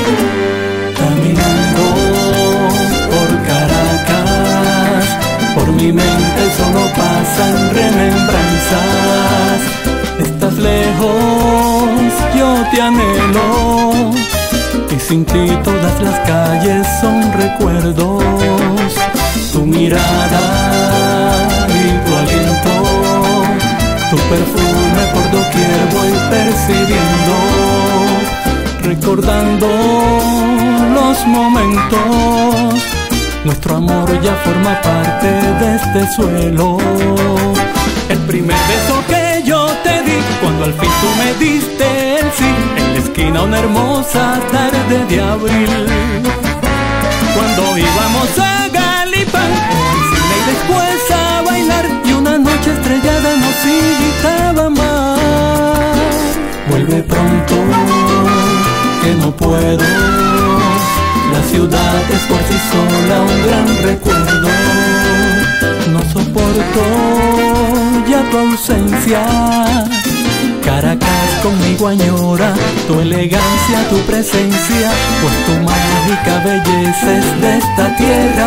Caminando por Caracas, por mi mente solo pasan remembranzas. Estás lejos, yo te anhelo, y sin ti todas las calles son recuerdos. Tu mirada y tu aliento, tu perfume por doquier voy percibiendo, recordando los momentos. Nuestro amor ya forma parte de este suelo. El primer beso que yo te di, cuando al fin tú me diste el sí, en la esquina una hermosa tarde de abril, cuando íbamos a Galipán al cine y después a bailar, y una noche estrellada nos invitaba a amar. Vuelve pronto, que no puedo, la ciudad es por sí sola un gran recuerdo. No soporto ya tu ausencia. Caracas conmigo añora tu elegancia, tu presencia, pues tu mágica belleza es de esta tierra.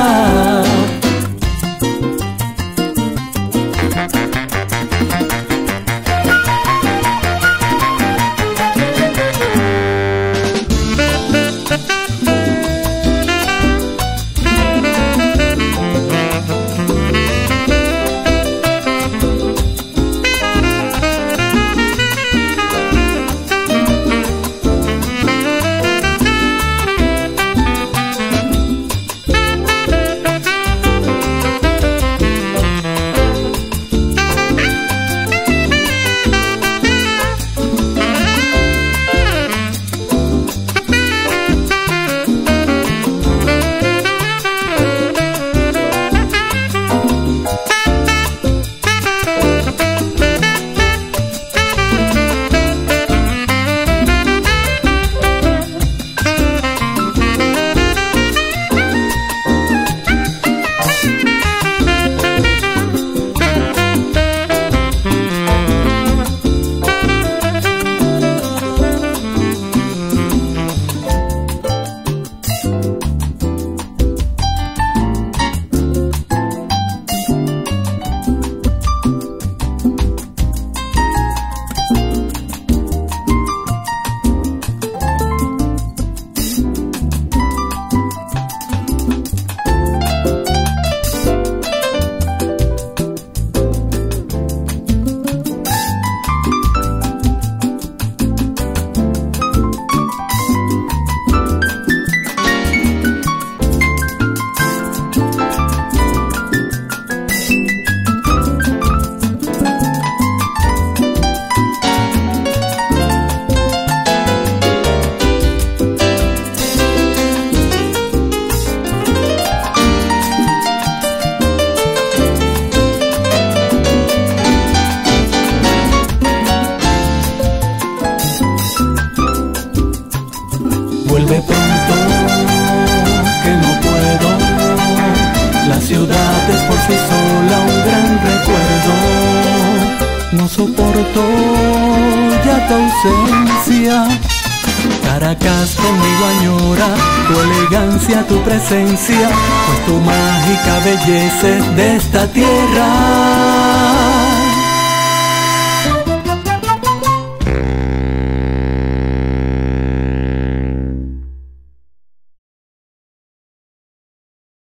Vuelve pronto, que no puedo. La ciudad es por sí sola un gran recuerdo. No soporto ya tu ausencia. Caracas conmigo añora tu elegancia, tu presencia, pues tu mágica belleza es de esta tierra.